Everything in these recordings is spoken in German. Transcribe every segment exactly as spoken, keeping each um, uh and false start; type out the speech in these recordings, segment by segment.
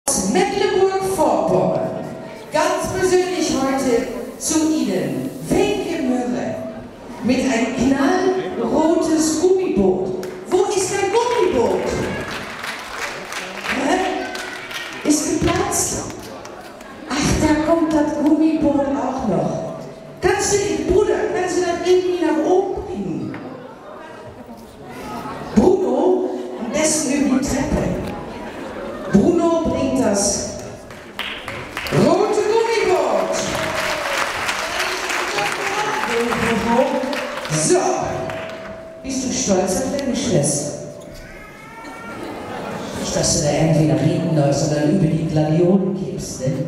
Mecklenburg-Vorpommern. Ganz persönlich heute zu Ihnen Wenke Mürre mit ein knallrotes Gummiboot. Wo ist dein Gummiboot? Hä? Ist geplatzt? Ach, da kommt das Gummiboot auch noch. Kannst du, Bruder, kannst du das irgendwie nach oben bringen? Bruno, am besten über die Treppe. Bruno bringt das rote Gummiboot. So, bist du stolz auf deine Schwester? Nicht, dass du da irgendwie nach hinten läufst oder über die Gladiolen kippst, ne?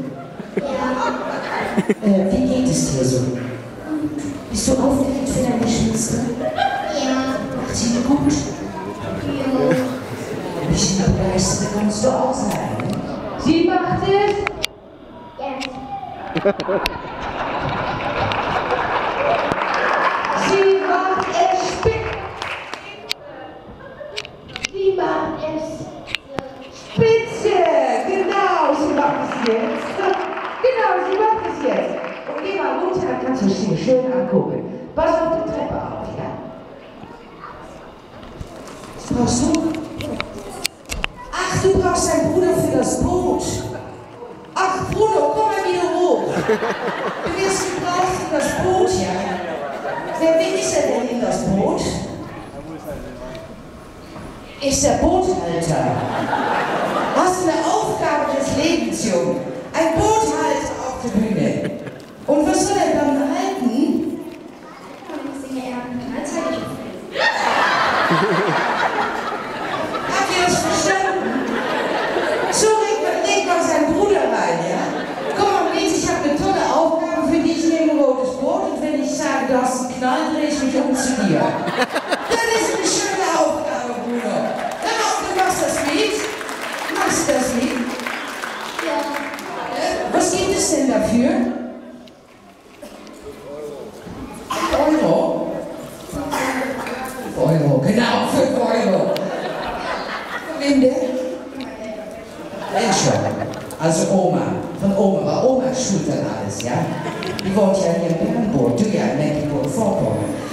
Ja. Äh, wie geht es dir so? Bist du aufgeregt für deine Schwester? Ja. Macht sie dir gut? Ja. Ein bisschen begeistert kannst du auch sein. Ne? Sie macht es? Ja. Sie macht es spitze. Sie macht es. Spitze! Genau, sie macht es jetzt. Genau, sie macht es jetzt. Und geh mal runter, dann kannst du es dir schön angucken. Pass auf die Treppe auf, ja? Was brauchst du? Ach, du brauchst deinen Bruder für das Boot. Ach, Bruno, komm mal wieder hoch. Du wirst gebraucht für das Boot, ja? Wer wie ist er denn in das Boot? Ist der Boothalter. Hast du eine Aufgabe des Lebens, Junge? Ein Boothalter auf der Bühne. Und was soll er dann halten? Ich singe eher eine Zeichen. Habt ihr das verstanden? So legt man, legt man seinen Bruder rein, ja? Komm mal mit, ich habe eine tolle Aufgabe für dich, ich nehme ein rotes Boot und wenn ich sage, du hast einen Knall, drehe ich mich um zu dir. Das ist eine schöne Aufgabe, Bruder. Dann auch, du machst das mit. Machst du das mit? Ja. Was gibt es denn dafür? Euro? Euro, genau, fünf Euro. Von wem denn? Mensch, also Oma, von Oma, war Oma schuld an alles, ja? Die wohnt ja hier in Bernburg, du ja in Mecklenburg-Vorpommern.